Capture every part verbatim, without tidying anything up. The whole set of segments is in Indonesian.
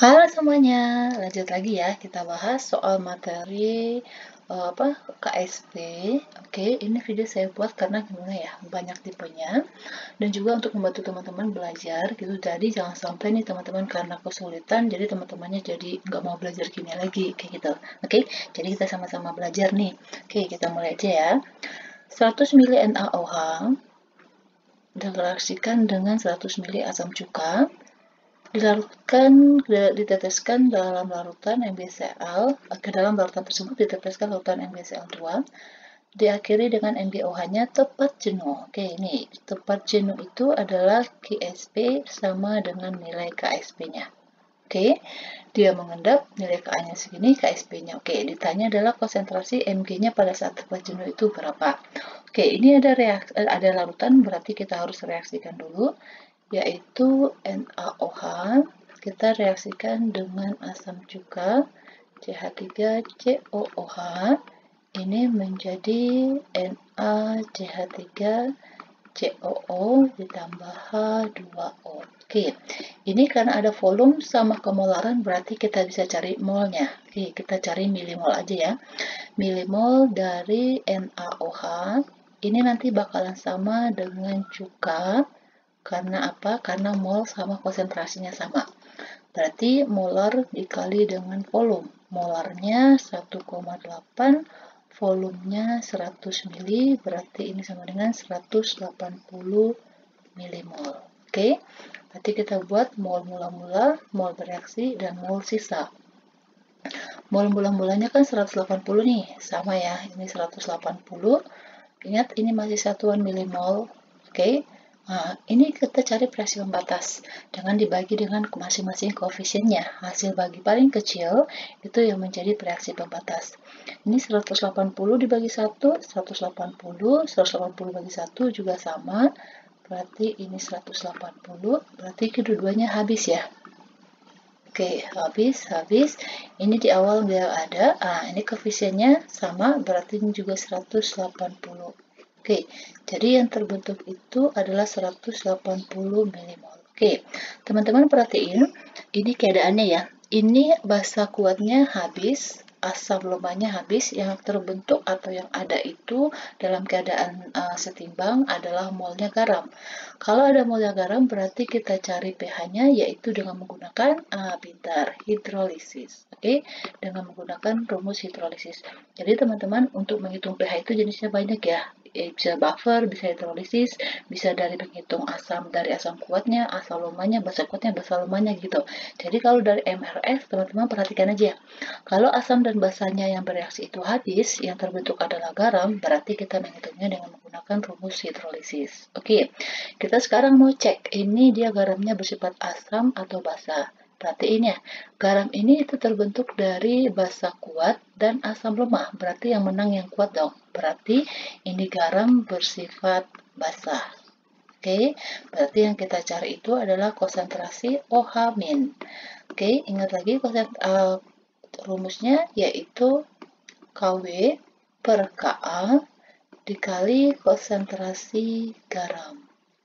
Halo semuanya, lanjut lagi ya, kita bahas soal materi eh, apa K S P. Oke, ini video saya buat karena gimana ya, banyak tipenya dan juga untuk membantu teman-teman belajar gitu. Jadi jangan sampai nih teman-teman karena kesulitan, jadi teman-temannya jadi nggak mau belajar kimia lagi kayak gitu. Oke, jadi kita sama-sama belajar nih. Oke, kita mulai aja ya. seratus mili NaOH direaksikan dengan seratus mili asam cuka. Dilarutkan, diteteskan dalam larutan NaCl, ke dalam larutan tersebut diteteskan larutan NaCl dua, diakhiri dengan N B O H-nya tepat jenuh. Oke, ini tepat jenuh itu adalah K S P sama dengan nilai K S P-nya. Oke, dia mengendap, nilai Ka-nya segini, K S P-nya. Oke, ditanya adalah konsentrasi Mg-nya pada saat tepat jenuh itu berapa. Oke, ini ada reaksi, ada larutan, berarti kita harus reaksikan dulu, yaitu NaOH kita reaksikan dengan asam cuka C H tiga C O O H ini menjadi NaCH tiga C O O ditambah H dua O. Oke, ini karena ada volume sama kemolaran berarti kita bisa cari molnya. Oke, kita cari milimol aja ya. Milimol dari NaOH ini nanti bakalan sama dengan cuka. Karena apa? Karena mol sama konsentrasinya sama. Berarti molar dikali dengan volume. Molarnya satu koma delapan, volumenya seratus mili, berarti ini sama dengan seratus delapan puluh milimol. Oke, berarti kita buat mol mula-mula, mol bereaksi, dan mol sisa. Mol mula-mulanya kan seratus delapan puluh nih, sama ya, ini seratus delapan puluh. Ingat, ini masih satuan milimol. Oke, nah, ini kita cari presi pembatas. Jangan dibagi dengan masing-masing koefisiennya. Hasil bagi paling kecil itu yang menjadi reaksi pembatas. Ini seratus delapan puluh dibagi satu, seratus delapan puluh, seratus delapan puluh bagi satu juga sama. Berarti ini seratus delapan puluh, berarti kedua-duanya habis ya. Oke, habis, habis. Ini di awal dia ada. Ah, ini koefisiennya sama, berarti ini juga seratus delapan puluh. Oke, jadi yang terbentuk itu adalah seratus delapan puluh milimol. Oke, teman-teman perhatiin, ini keadaannya ya. Ini basa kuatnya habis, asam lemahnya habis, yang terbentuk atau yang ada itu dalam keadaan uh, setimbang adalah molnya garam. Kalau ada molnya garam, berarti kita cari pH-nya yaitu dengan menggunakan uh, pintar hidrolisis. Oke, dengan menggunakan rumus hidrolisis. Jadi teman-teman untuk menghitung pH itu jenisnya banyak ya. Bisa buffer, bisa hidrolisis, bisa dari menghitung asam dari asam kuatnya, asam lemahnya, basa kuatnya, basa lemahnya gitu. Jadi kalau dari M R S teman-teman perhatikan aja. Kalau asam dan basanya yang bereaksi itu habis, yang terbentuk adalah garam, berarti kita menghitungnya dengan menggunakan rumus hidrolisis. Oke, kita sekarang mau cek ini dia garamnya bersifat asam atau basa. Perhatiin ya, garam ini itu terbentuk dari basa kuat dan asam lemah. Berarti yang menang yang kuat dong. Berarti ini garam bersifat basa. Oke, berarti yang kita cari itu adalah konsentrasi OH-. Oke, ingat lagi konsen, uh, rumusnya yaitu K W per Ka dikali konsentrasi garam.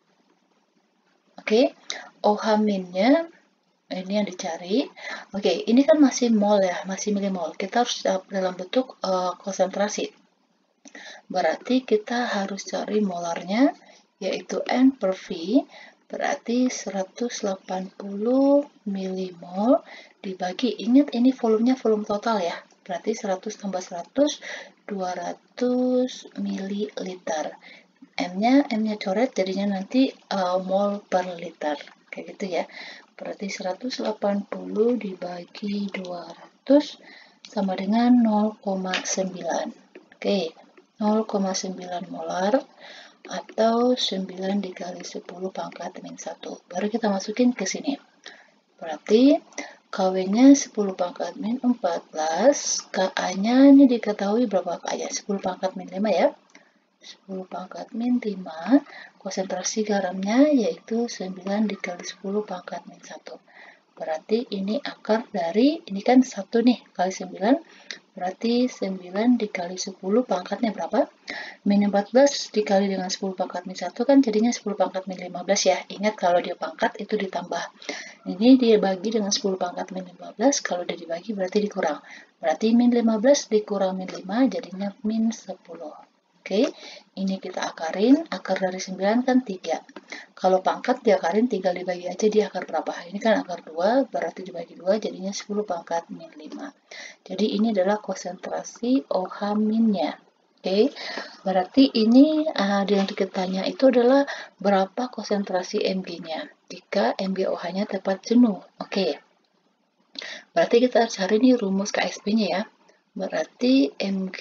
Oke, OH-nya ini yang dicari. Oke, ini kan masih mol ya, masih milimol. Kita harus dalam bentuk uh, konsentrasi. Berarti kita harus cari molarnya, yaitu N per V, berarti seratus delapan puluh milimol dibagi, ingat ini volumenya volume total ya, berarti seratus tambah seratus, dua ratus mililiter. M-nya, M-nya coret, jadinya nanti uh, mol per liter. Kayak gitu ya. Berarti seratus delapan puluh dibagi dua ratus sama dengan nol koma sembilan. Oke, nol koma sembilan molar atau sembilan dikali sepuluh pangkat min satu. Baru kita masukin ke sini. Berarti K W-nya sepuluh pangkat min empat belas, Ka-nya ini diketahui berapa Ka-nya? sepuluh pangkat min lima ya. sepuluh pangkat min lima, konsentrasi garamnya yaitu sembilan dikali sepuluh pangkat min satu. Berarti ini akar dari, ini kan satu nih, kali sembilan, berarti sembilan dikali sepuluh pangkatnya berapa? Min empat belas dikali dengan sepuluh pangkat min satu kan jadinya sepuluh pangkat min lima belas ya. Ingat kalau dia pangkat itu ditambah. Ini dia bagi dengan sepuluh pangkat min lima belas, kalau dia dibagi berarti dikurang. Berarti min lima belas dikurang min lima jadinya min sepuluh. Oke, ini kita akarin, akar dari sembilan kan tiga. Kalau pangkat diakarin tinggal dibagi aja dia akar berapa. Ini kan akar dua, berarti dibagi dua jadinya sepuluh pangkat min lima. Jadi ini adalah konsentrasi OH minnya. Oke, berarti ini uh, yang ditanya itu adalah berapa konsentrasi Mg-nya jika M g O H-nya tepat jenuh. Oke, berarti kita cari nih rumus K S P-nya ya. Berarti Mg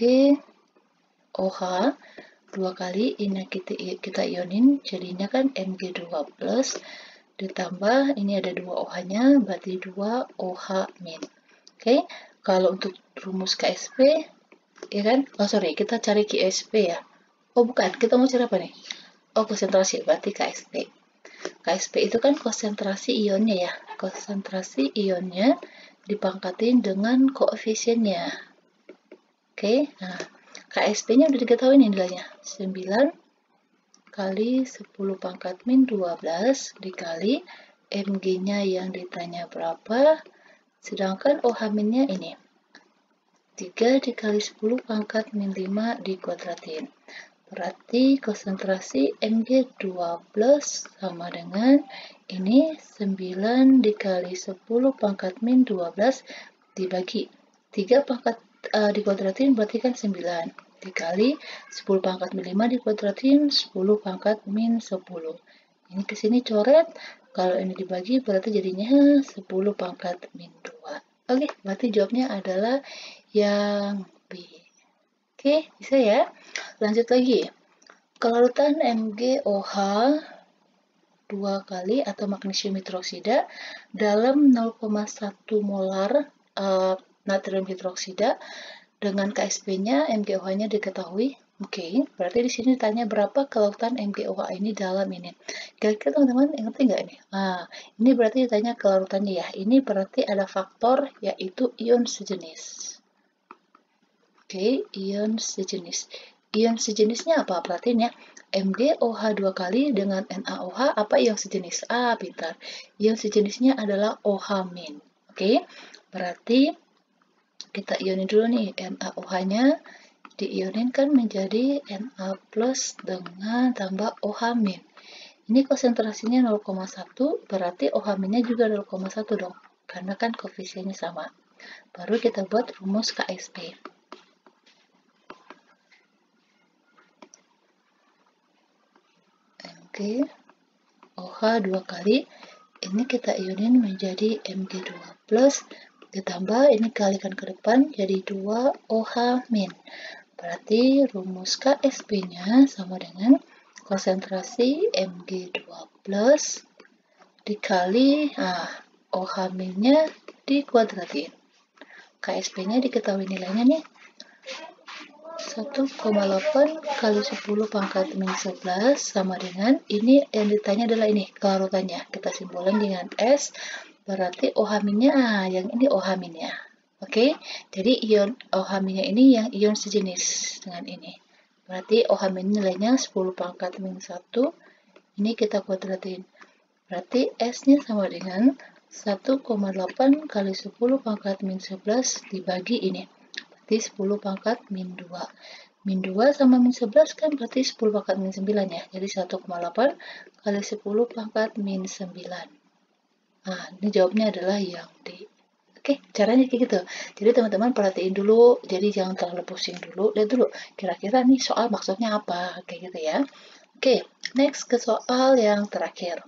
O H dua kali ini kita, kita ionin jadinya kan M g dua plus ditambah ini ada dua O H-nya berarti dua O H min. Oke, kalau untuk rumus K S P ya kan, oh sorry kita cari K S P ya, oh bukan, kita mau cari apa nih, oh konsentrasi, berarti K S P. K S P itu kan konsentrasi ionnya ya, konsentrasi ionnya dipangkatin dengan koefisiennya. Oke, nah K S P-nya udah diketahui nih nilainya, sembilan kali sepuluh pangkat min dua belas dikali Mg-nya yang ditanya berapa, sedangkan O H minnya ini tiga dikali sepuluh pangkat min lima dikuadratin. Berarti konsentrasi Mg dua plus sama dengan ini sembilan dikali sepuluh pangkat min dua belas dibagi tiga pangkat uh, dikuadratin berarti kan sembilan dikali sepuluh pangkat min lima dikuadratin sepuluh pangkat min sepuluh. Ini ke sini coret, kalau ini dibagi berarti jadinya sepuluh pangkat min dua. Oke, berarti jawabnya adalah yang B. Oke, bisa ya? Lanjut lagi. Kelarutan MgOH dua kali atau magnesium hidroksida dalam nol koma satu molar uh, natrium hidroksida dengan K S P-nya MgOH-nya diketahui. Oke, okay, berarti di sini ditanya berapa kelarutan MgOH ini dalam ini. Kira-kira teman-teman ngerti nggak ini? Nah, ini berarti ditanya kelarutannya ya. Ini berarti ada faktor yaitu ion sejenis. Oke, okay, ion sejenis. Ion sejenisnya apa? Perhatiin ya. MgOH dua kali dengan NaOH apa ion sejenis? Ah, pintar. Ion sejenisnya adalah OH min. Oke, okay? Berarti kita ionin dulu nih. NaOH-nya diioninkan menjadi Na plus dengan tambah OH min. Ini konsentrasinya nol koma satu, berarti OH minnya juga nol koma satu dong. Karena kan koefisiennya sama. Baru kita buat rumus K S P. Oke, OH dua kali, ini kita ionin menjadi Mg dua plus, ditambah ini kalikan ke depan jadi dua OH min. Berarti rumus K S P-nya sama dengan konsentrasi Mg dua plus dikali nah, OH minnya dikuadratin. K S P-nya diketahui nilainya nih. satu koma delapan kali sepuluh pangkat min sebelas sama dengan ini yang ditanya adalah ini kelarutannya. Kita simbolkan dengan S, berarti OH minnya ah, yang ini OH minnya. Oke, okay? Jadi ion OH minnya ini yang ion sejenis dengan ini. Berarti OH min nilainya sepuluh pangkat min satu. Ini kita kuadratin. Berarti S-nya sama dengan satu koma delapan kali sepuluh pangkat min sebelas dibagi ini. Berarti sepuluh pangkat min dua. Min dua sama min sebelas kan berarti sepuluh pangkat min sembilan ya. Jadi satu koma delapan kali sepuluh pangkat min sembilan. Nah, ini jawabnya adalah yang D. Oke, caranya kayak gitu. Jadi teman-teman perhatiin dulu, jadi jangan terlalu pusing dulu. Lihat dulu, kira-kira nih soal maksudnya apa, kayak gitu ya. Oke, next ke soal yang terakhir.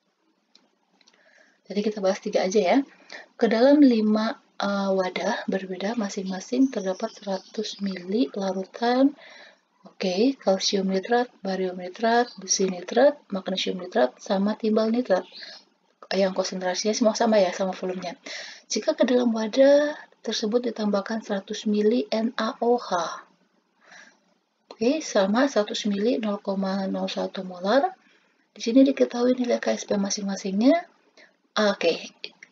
Jadi kita bahas tiga aja ya. Ke dalam lima uh, wadah berbeda masing-masing terdapat seratus mililiter larutan oke, okay, kalsium nitrat, barium nitrat, besi nitrat, magnesium nitrat, sama timbal nitrat. Yang konsentrasinya semua sama ya, sama volumenya. Jika ke dalam wadah tersebut ditambahkan seratus mililiter NaOH. Oke, okay, sama seratus mililiter nol koma nol satu molar. Di sini diketahui nilai K S P masing-masingnya. Oke, okay.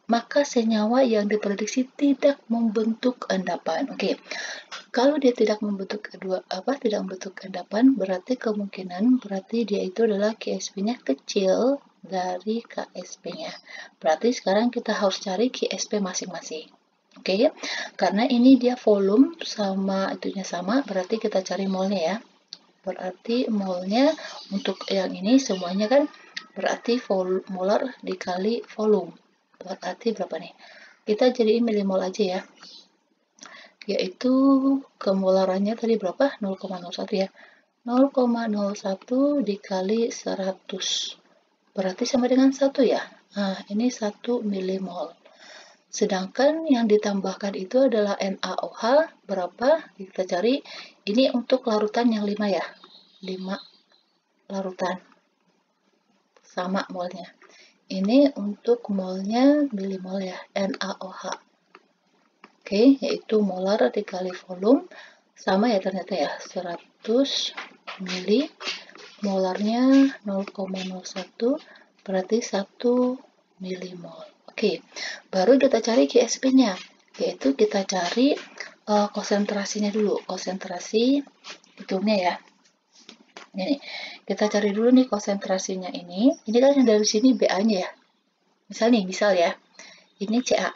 maka senyawa yang diprediksi tidak membentuk endapan. Oke, kalau dia tidak membentuk kedua apa tidak membentuk endapan, berarti kemungkinan berarti dia itu adalah Q S P-nya kecil dari K S P-nya. Berarti sekarang kita harus cari Q S P masing-masing. Oke, okay? Karena ini dia volume sama itunya sama, berarti kita cari molnya ya. Berarti molnya untuk yang ini semuanya kan berarti vol molar dikali volume. Berarti berapa nih? Kita jadiin milimol aja ya. Yaitu kemolarannya tadi berapa? nol koma nol satu ya. nol koma nol satu dikali seratus. Berarti sama dengan satu ya. Nah, ini satu milimol. Sedangkan yang ditambahkan itu adalah NaOH berapa? Kita cari. Ini untuk larutan yang lima ya. lima larutan. Sama molnya. Ini untuk molnya milimol ya. NaOH. Oke, yaitu molar dikali volume. Sama ya ternyata ya. seratus mili. Molarnya nol koma nol satu. Berarti satu milimol. Oke, baru kita cari Q S P-nya, yaitu kita cari uh, konsentrasinya dulu. Konsentrasi, hitungnya ya. Ini, kita cari dulu nih konsentrasinya ini. Ini kan yang dari sini B A-nya ya. Misal nih, misal ya. Ini C A.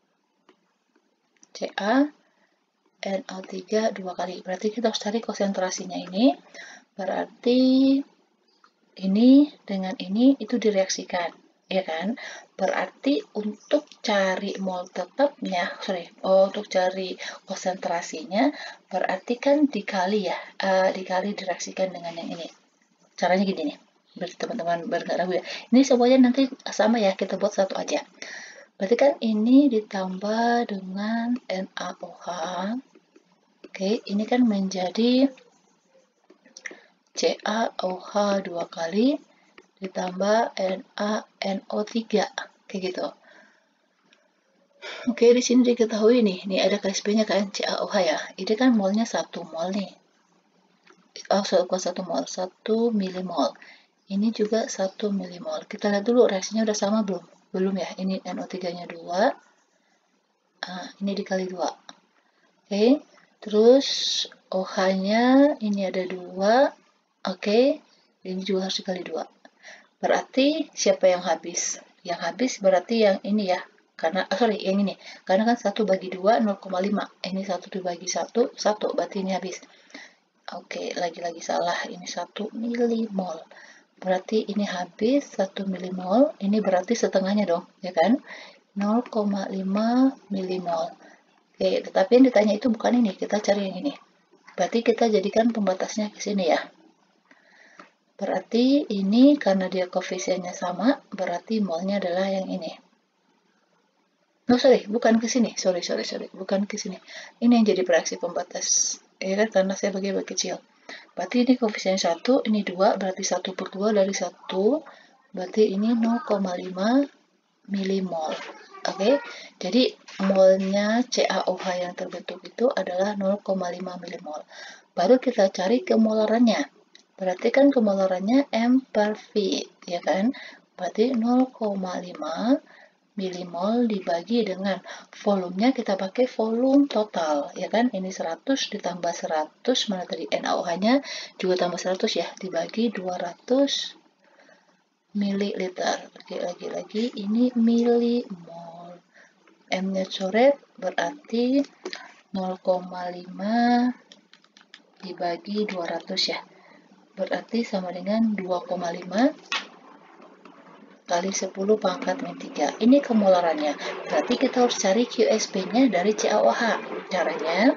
C A, N O tiga dua kali. Berarti kita harus cari konsentrasinya ini. Berarti ini dengan ini itu direaksikan. Ya kan? Berarti untuk cari mol tetapnya, sorry, oh, untuk cari konsentrasinya, berarti kan dikali ya, uh, dikali direaksikan dengan yang ini. Caranya gini nih, biar teman-teman nggak ragu ya. Ini semuanya nanti sama ya, kita buat satu aja. Berarti kan ini ditambah dengan NaOH. Oke, ini kan menjadi CaOH dua kali ditambah NaNO tiga, kayak gitu. Oke, di sini diketahui nih, nih ada K S P-nya kan CaOH ya. Ini kan molnya satu mol nih. Oh, satu mol, satu milimol. Ini juga satu milimol. Kita lihat dulu reaksinya udah sama belum? Belum ya. Ini N O tiga-nya dua. Nah, ini dikali dua. Oke. Terus OH-nya ini ada dua. Oke. Ini juga harus dikali dua. Berarti siapa yang habis? Yang habis berarti yang ini ya. Karena, oh sorry, yang ini. Karena kan satu bagi dua, nol koma lima. Ini satu dibagi satu, satu. Berarti ini habis. Oke, lagi-lagi salah. Ini satu milimol. Berarti ini habis satu milimol. Ini berarti setengahnya dong, ya kan? nol koma lima milimol. Oke, tetapi yang ditanya itu bukan ini. Kita cari yang ini. Berarti kita jadikan pembatasnya ke sini ya. Berarti ini karena dia koefisiennya sama, berarti molnya adalah yang ini. No, sorry, bukan ke sini. Sorry, sorry, sorry. Bukan ke sini. Ini yang jadi reaksi pembatas. Ya kan, karena saya bagi-bagi kecil. Berarti ini koefisien satu, ini dua, berarti satu per dua dari satu. Berarti ini nol koma lima milimol. Oke, jadi molnya CaOH yang terbentuk itu adalah nol koma lima milimol. Baru kita cari kemolarannya. Berarti kan kemolarannya M per V, ya kan? Berarti nol koma lima milimol dibagi dengan volumenya, kita pakai volume total, ya kan? Ini seratus ditambah seratus, mana tadi NaOH-nya juga tambah seratus ya, dibagi dua ratus mililiter. Oke, lagi-lagi ini milimol. M-nya coret berarti nol koma lima dibagi dua ratus ya. Berarti sama dengan dua koma lima kali sepuluh pangkat min tiga. Ini kemolarannya. Berarti kita harus cari Q S P-nya dari CaOH. Caranya,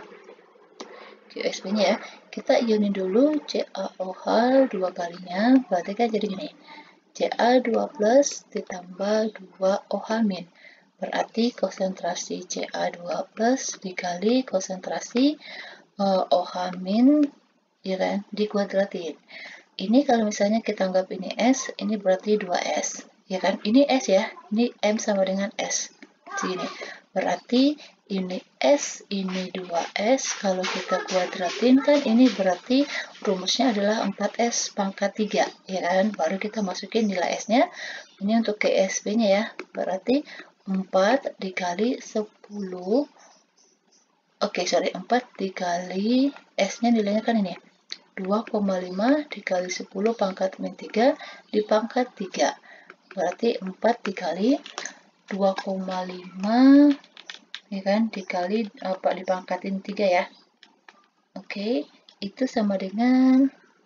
Q S P-nya ya, kita ionin dulu CaOH dua kalinya. Berarti kan jadi gini. Ca dua plus ditambah dua OH min. Berarti konsentrasi Ca dua plus dikali konsentrasi uh, OH min, ya kan, dikuadratin. Ini kalau misalnya kita anggap ini S, ini berarti dua S. Ya kan, ini S ya, ini M sama dengan S. Sini. Berarti ini S, ini dua S. Kalau kita kuadratin kan ini berarti rumusnya adalah empat S pangkat tiga, ya kan? Baru kita masukin nilai S-nya. Ini untuk Q S P-nya ya. Berarti empat dikali sepuluh. Oke, sorry, empat dikali S-nya nilainya kan ini. dua koma lima dikali sepuluh pangkat min tiga dipangkat tiga. Berarti empat dikali dua koma lima ya kan, dikali apa dipangkatin tiga ya. Oke, itu sama dengan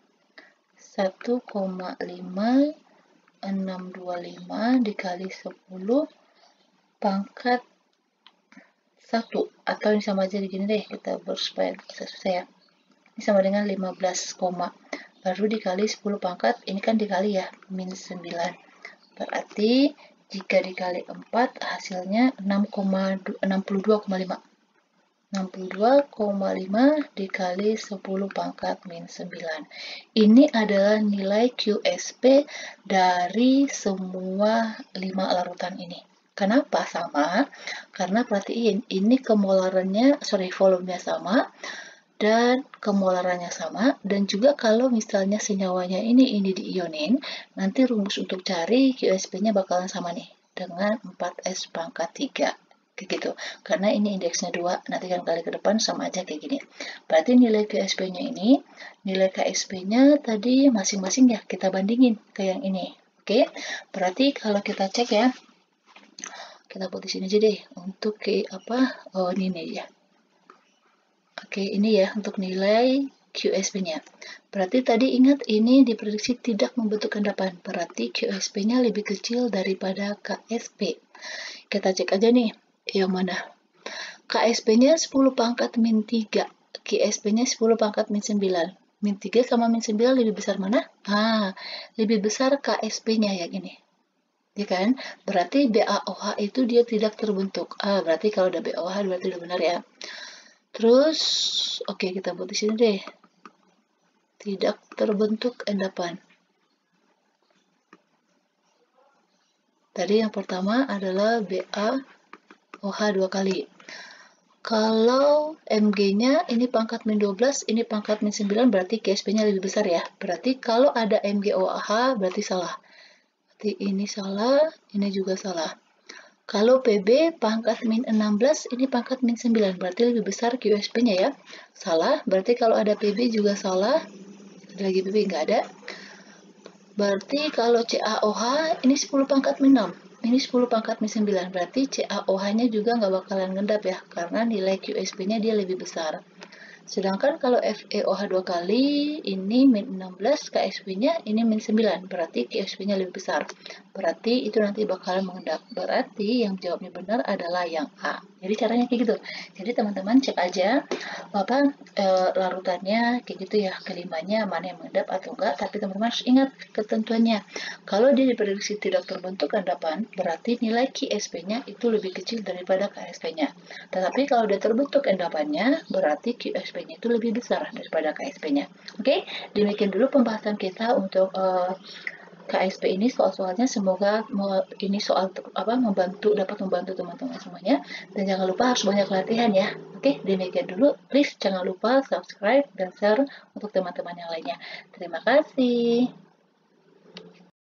satu koma lima enam dua lima dikali sepuluh pangkat satu, atau ini sama aja begini deh, kita supaya susah ya. Ini sama dengan lima belas, baru dikali sepuluh pangkat, ini kan dikali ya, min sembilan. Berarti jika dikali empat hasilnya enam puluh dua koma lima. enam puluh dua koma lima dikali sepuluh pangkat min sembilan. Ini adalah nilai Q S P dari semua lima larutan ini. Kenapa sama? Karena perhatiin, ini kemolarannya, sorry, volumenya sama, dan kemolarannya sama, dan juga kalau misalnya senyawanya ini ini diionin, nanti rumus untuk cari Q S P-nya bakalan sama nih, dengan empat S pangkat tiga. Kayak gitu, karena ini indeksnya dua, nanti kan kali ke depan sama aja kayak gini. Berarti nilai Q S P-nya ini, nilai K S P-nya tadi masing-masing ya, kita bandingin ke yang ini. Oke, berarti kalau kita cek ya, kita buat di sini aja deh, untuk ke apa, oh ini nih ya. Oke, ini ya untuk nilai Q S P-nya. Berarti tadi ingat ini diprediksi tidak membentuk endapan, berarti Q S P-nya lebih kecil daripada K S P. Kita cek aja nih, yang mana? K S P-nya sepuluh pangkat min tiga, Q S P-nya sepuluh pangkat min sembilan. Min tiga sama min sembilan lebih besar mana? Ah, lebih besar K S P-nya yang ini. Ya kan? Berarti B A O H itu dia tidak terbentuk. Ah, berarti kalau udah B A O H berarti udah benar ya. Terus, oke, kita buat di sini deh. Tidak terbentuk endapan. Tadi yang pertama adalah B A O H dua kali. Kalau M G-nya ini pangkat min dua belas, ini pangkat min sembilan, berarti Q S P-nya lebih besar ya. Berarti kalau ada M G O H berarti salah. Berarti ini salah, ini juga salah. Kalau P B pangkat min enam belas, ini pangkat min sembilan, berarti lebih besar Q S P-nya ya. Salah, berarti kalau ada P B juga salah. Ada lagi P B, nggak ada. Berarti kalau C A O H, ini sepuluh pangkat min enam. Ini sepuluh pangkat min sembilan, berarti C A O H-nya juga nggak bakalan ngendap ya, karena nilai Q S P-nya dia lebih besar. Sedangkan kalau F E O H dua kali, ini min enam belas, K S P-nya ini min sembilan, berarti Q S P-nya lebih besar. Berarti itu nanti bakalan mengendap. Berarti yang jawabnya benar adalah yang A. Jadi caranya kayak gitu. Jadi teman-teman cek aja apa e, larutannya kayak gitu ya, kelimanya mana yang mengendap atau enggak. Tapi teman-teman harus ingat ketentuannya. Kalau dia diprediksi tidak terbentuk endapan, berarti nilai Q S P-nya itu lebih kecil daripada K S P-nya. Tetapi kalau dia terbentuk endapannya, berarti Q S P-nya itu lebih besar daripada K S P-nya. Oke, demikian dulu pembahasan kita untuk uh, K S P ini, soal-soalnya. Semoga ini soal apa membantu dapat membantu teman-teman semuanya, dan jangan lupa harus banyak latihan ya. Oke, demikian dulu. Please jangan lupa subscribe dan share untuk teman-teman yang lainnya. Terima kasih.